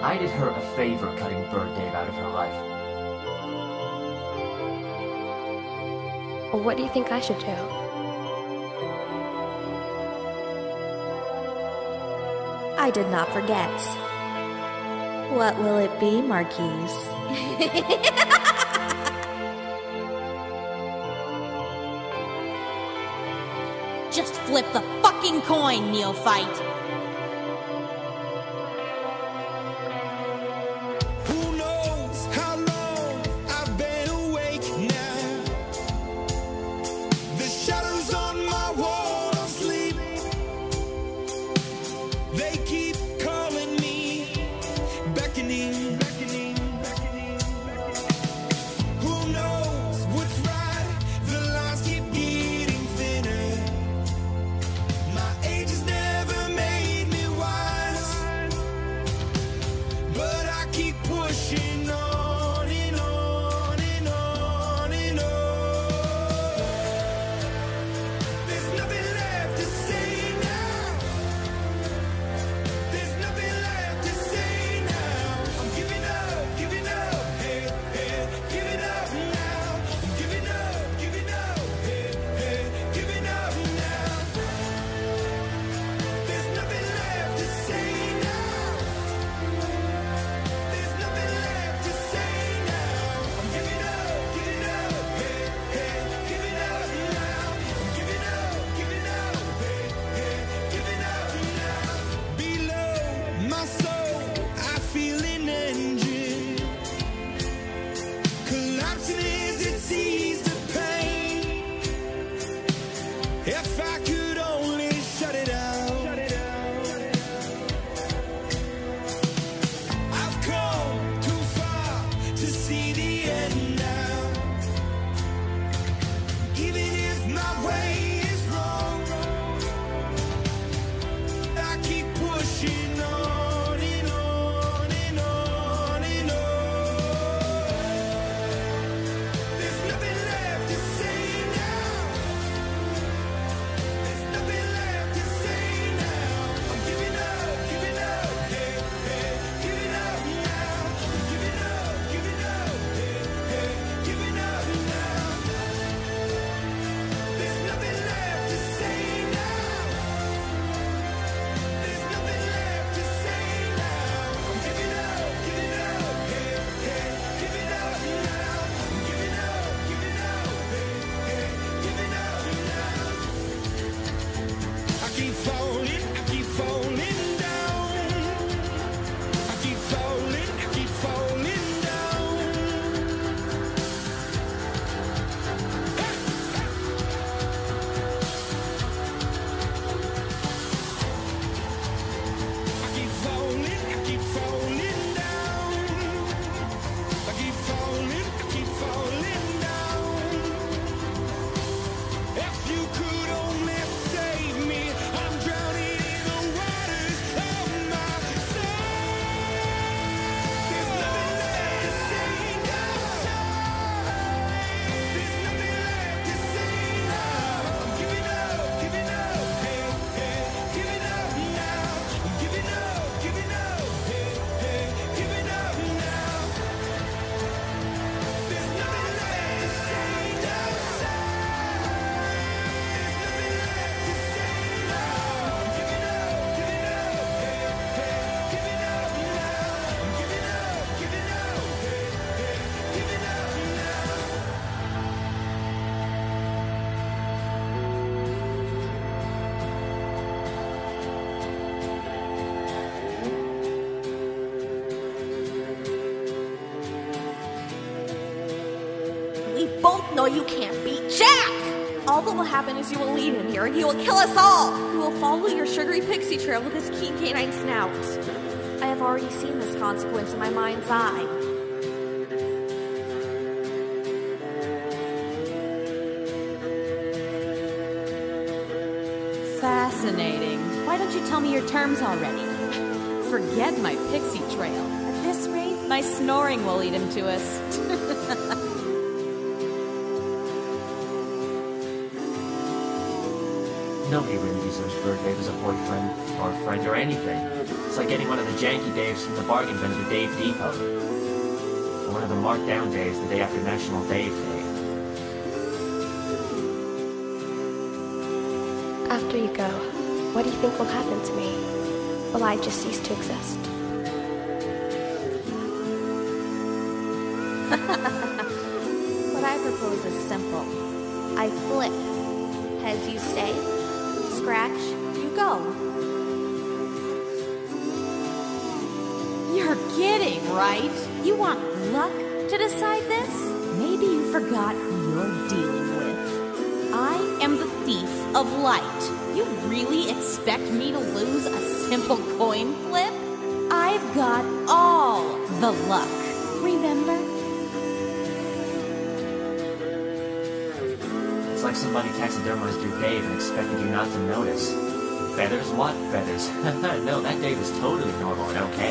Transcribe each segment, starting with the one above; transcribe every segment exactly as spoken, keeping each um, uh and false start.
I did her a favor cutting Bird Dave out of her life. Well, what do you think I should do? I did not forget. What will it be, Marquise? Just flip the fucking coin, neophyte! Who knows how long I've been awake now? The shadows on my wall don't sleep. They keep calling me, beckoning, beckoning, beckoning, beckoning. Who knows what's right? The lines keep getting thinner. My age has never made me wise, but I keep pushing on and on and on and on. There's nothing left to say now. There's nothing left to say now. I'm giving up, giving up, hey, hey, giving up now. I'm giving up, giving up, hey, hey, giving up now. There's nothing left to say now. There's nothing left to say now. I'm giving up, giving up, hey, hey, giving up now. I'm giving up, giving up, hey, hey, giving up now. Below my soul, I feel an engine collapsing as it sees the pain. If I could only shut it out. I've come too far to see the end now. Even if my way is wrong, I keep pushing on and on and on and on. There's nothing left to say now. There's nothing left to say now. I'm giving up, giving up, hey, hey, giving up now. I'm giving up, giving up, hey, hey, giving up now. There's nothing left to say now. There's nothing left to say now. I'm giving up, giving up, hey, hey, giving up now. I'm giving up, giving up, hey, hey, giving up now. I keep falling, I keep falling down. I keep falling, I keep falling down. I keep falling, I keep falling down. I keep falling, I keep falling down. If you could only save me, I'm drowning in the waters of my soul. There's nothing left to say now. There's nothing left to say now. I'm giving up, giving up, hey, hey, giving up now. I'm giving up, giving up, hey, hey, giving up now. There's nothing left to say now. There's nothing left to say now. I'm giving up, giving up, hey, hey, giving up now. I'm giving up, giving up, hey, hey, giving up now. We both know you can't beat Jack! All that will happen is you will lead him here and he will kill us all! He will follow your sugary pixie trail with his keen canine snout. I have already seen this consequence in my mind's eye. Fascinating. Why don't you tell me your terms already? Forget my pixie trail. At this rate, my snoring will lead him to us. Nobody really deserves Bird Dave as a boyfriend, or a friend, or anything. It's like getting one of the janky Daves from the bargain bin at Dave Depot. Or one of the marked down Daves the day after National Dave Day. After you go, what do you think will happen to me? Will I just cease to exist? What I propose is simple. I flip. Heads you stay. Scratch, you go. You're kidding, right? You want luck to decide this? Maybe you forgot who you're dealing with. I am the thief of light. You really expect me to lose a simple coin flip? I've got all the luck. Remember? It's like somebody taxidermized your Dave and expected you not to notice. Feathers? What feathers? No, that Dave is totally normal and okay.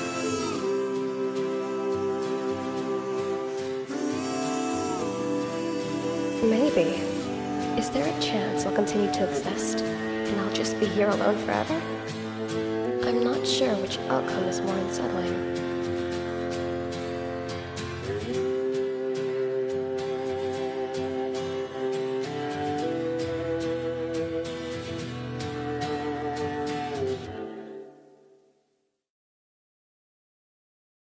Maybe. Is there a chance I'll continue to exist, and I'll just be here alone forever? I'm not sure which outcome is more unsettling.